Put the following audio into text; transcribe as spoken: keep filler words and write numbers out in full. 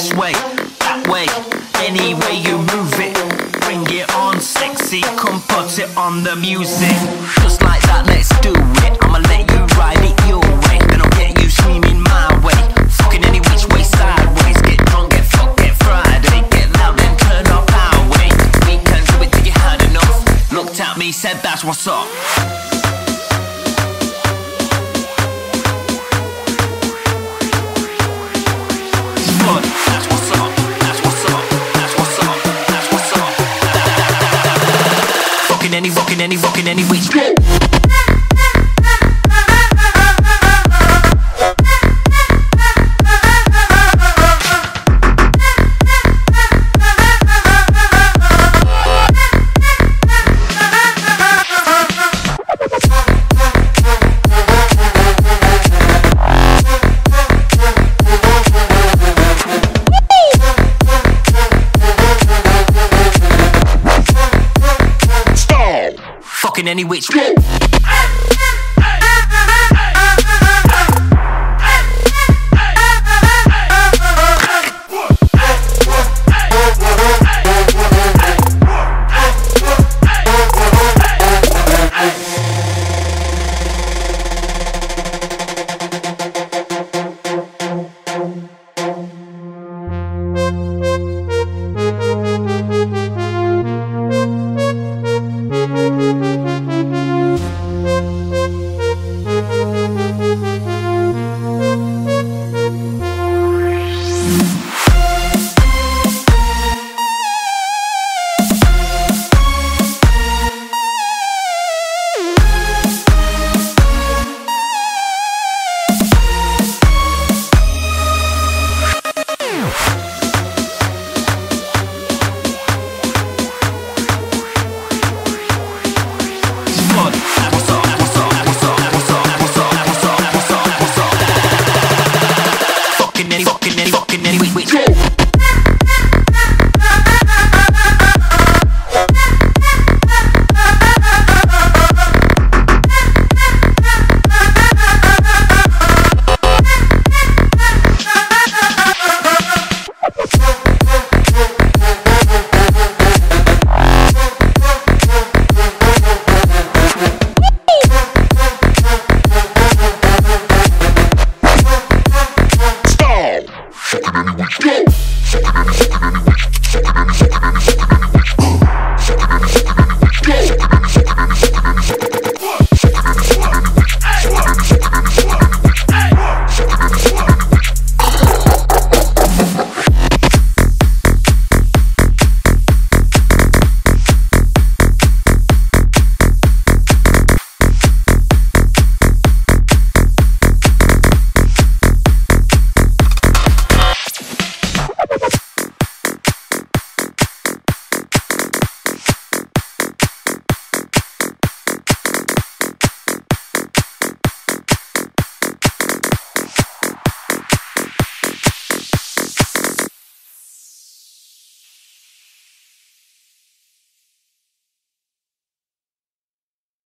this way, that way, any way you move it. Bring it on, sexy, come put it on the music. Just like that, let's do it. I'ma let you ride it your way, then I'll get you screaming my way. Fucking any which way, sideways. Get drunk, get fucked, get Friday. Get loud, then turn up our way. We can do it till you had enough. Looked at me, said that's what's up. That's what's up, that's what's up, that's what's up, that's what's up. Fucking any, fucking any, fucking any which way. Fucking any which way. Fucking any which way. Fucking any, fucking any which. Fucking any, fucking any, fucking any.